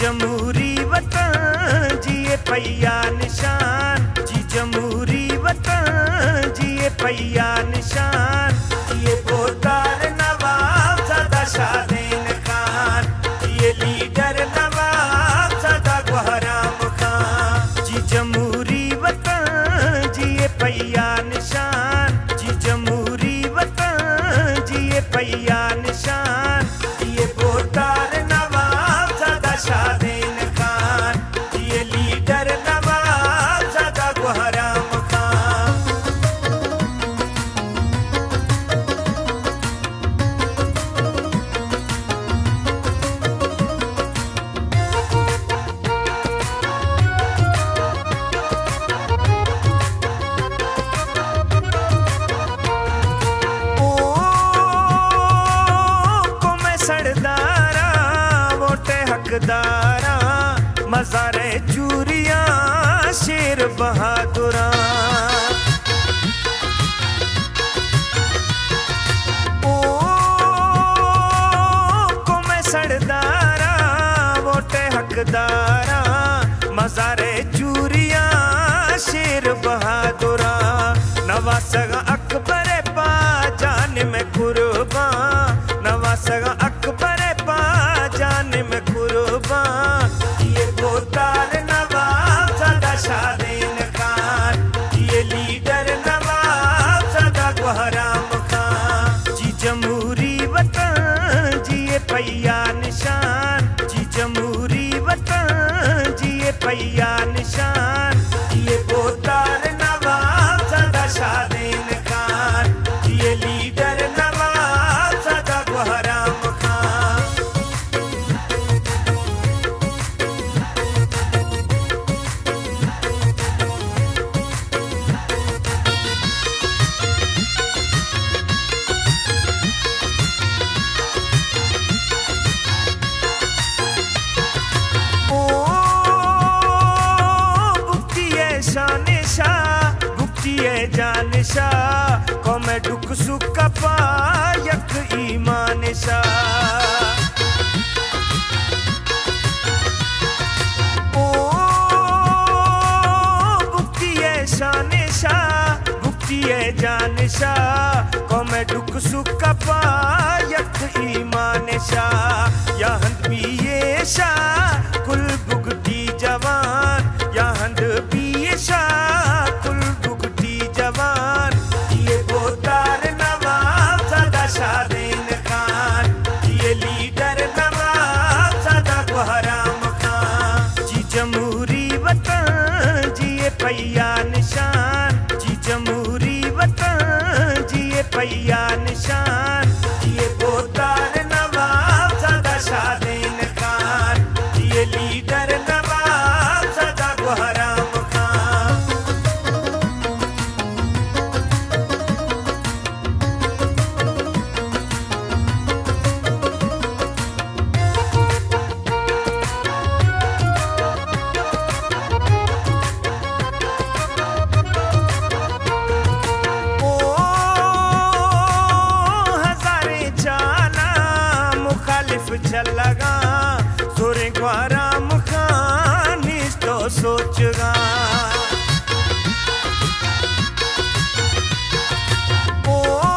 जमहूरी वतन जिए पैया निशान, जी जमहूरी वतन जिए पैया निशान। ये बोतार नवाब सदा शादेन खान, ये लीडर नवाब सदा गुहराम खान। जी जमहूरी वतन जिए पैया निशान, जी जमहूरी वतन जिए पैया निशान। ये बोतार नवाब सदा शादेन खान, ये लीडर नवाब सदा गुहराम खान। सरदारा वोटे हकदारा मज़ारे चूरिया शेर बहादुरा। ओ को मैं सरदारा वोटे हकदारा मज़ारे चूरिया शेर बहादुरा। नवासगा अकबर पा जान में कुर्बान, नवासगा अकबर पा जान में कुर्बान। ये बोतार नवाब सदा शादेन खान, ये लीडर नवाब सदा गुहराम खान। जी जमहूरी वतन जिए पैया निशान, जी जमहूरी वतन जिए पैया निशान। ये बोतार नवाब सदा शादेन खान, ये लीडर नवाब सदा गुहराम खान। ओ बुक्तिये शान शाह, बुक्तिये जान शाह, को मैं दुख सुख का पायक ईमान शाह। ओ बुक्तिये शान शाह, बुक्तिये जान शाह, को मैं दुख सुख का पायक ईमान शाह। या हंद पिए शाह कुल बुगटी जवान, या हंद पिए शाह कुल बुगटी जवान। ये बोतार नवाब सदा शादेन खान, ये लीडर नवाब सदा गुहराम खान। जी जमहूरी वतन जिए पैया निशान, जी जमहूरी वतन जिए पैया निशान। ये बोतार नवाब सदा शादेन खान, ये लीडर नवाब सदा गुहराम खान। ओ हजारे चाला मुखालिफ चल लगा, सोरे ग्वाराम खान तो सोचगा। ओ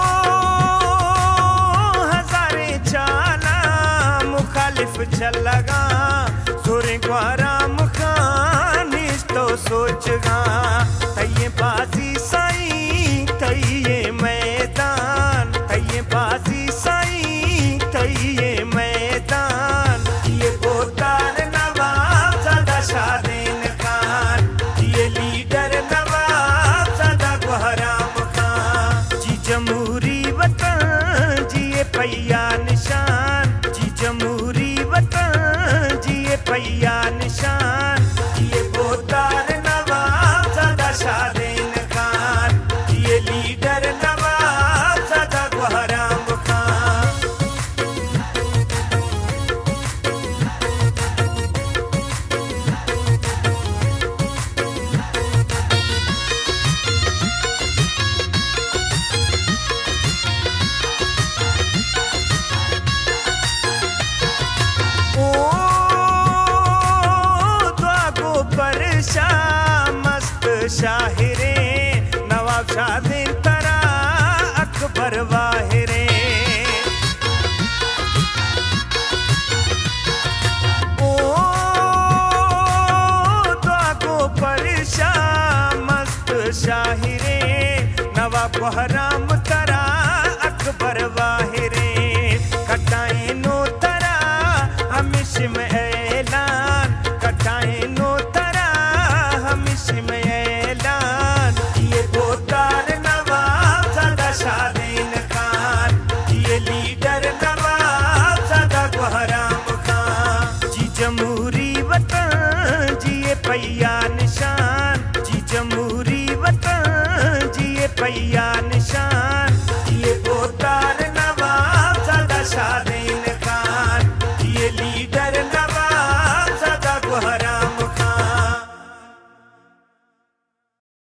हजारे चाला मुखालिफ चल लगा, सोरे ग्वाराम खान तो सोचगा। तैये बाजी साई तैये मैदान, तैये बाजी साई तैये मैदान। ये बोतार नवाब सदा शादेन खान, ये लीडर नवाब सदा गुहराम खान। जी जमहूरी वतन जिए पैया निशान, जी जमहूरी वतन जिए पैया निशान। ये बोतार नवाब सदा शादेन खान, ये लीडर नवाब सदा गुहराम खान। शादी तरा अकबर वाहिरे ओ द्वागो परशा मस्त शाहिरे नवा कोहराम तरा अकबर वाहिरे कटाए नो तरा हमिश में ऐलान कटाए नो तरा हमिश में ऐलान ये बोतार नवाब ज़ादा शादीन खान ये लीडर नवाब ज़ादा कोहराम खान जी जमहूरी वतन जी ये पैया निशान जी जमहूरी वतन जी ये पैया